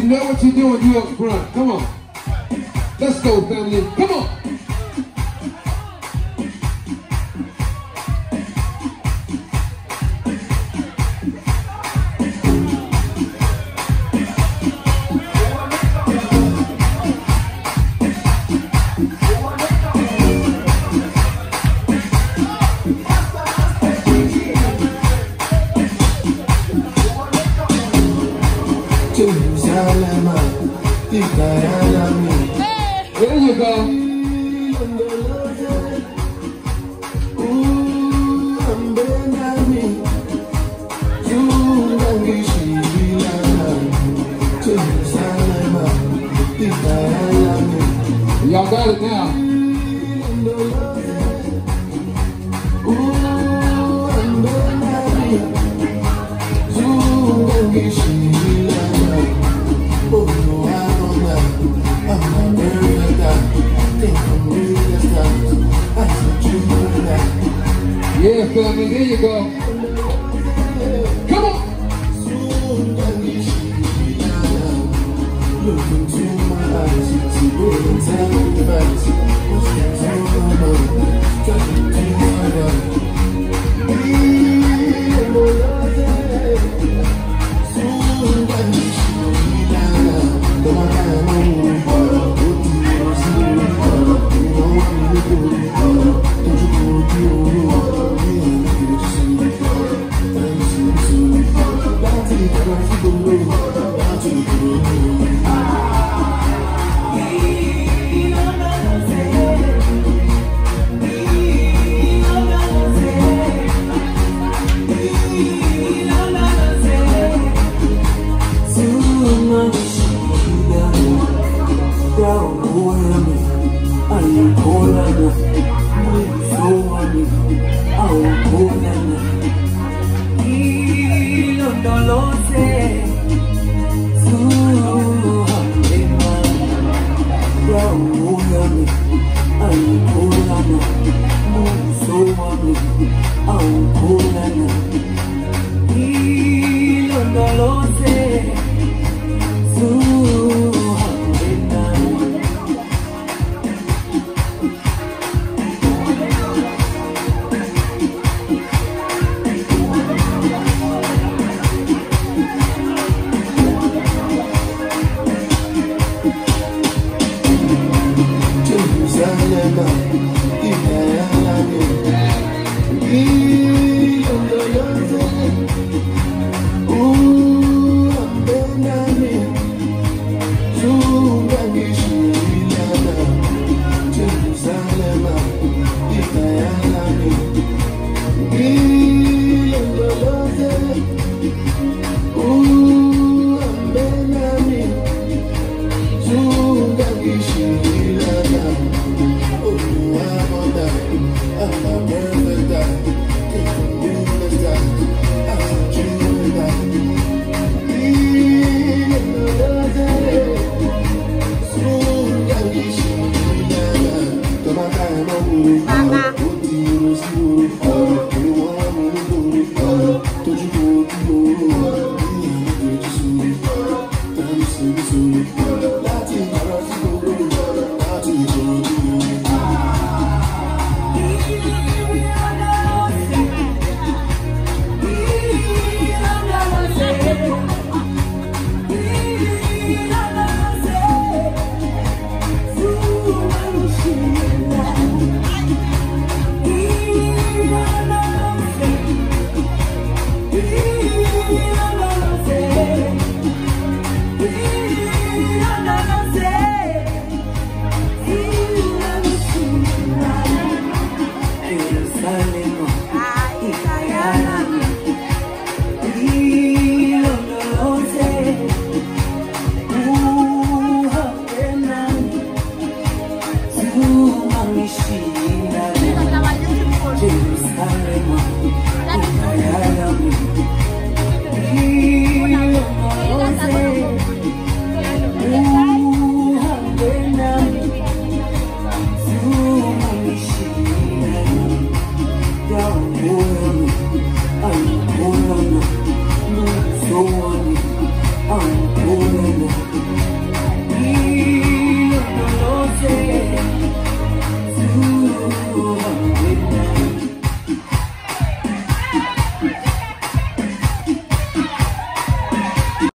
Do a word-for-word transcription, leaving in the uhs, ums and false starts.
know what you're doing, you up front. Come on. Let's go, family. Come on. There you go. Y'all got it now. Yeah, family, there you go. Come on. Look into my eyes, see what I'm telling you about. What's on my mind? Try to do my right. We know nothing. Soon when you show me down, though I can't move. What do you see? You know what I'm looking for. Don't you go to your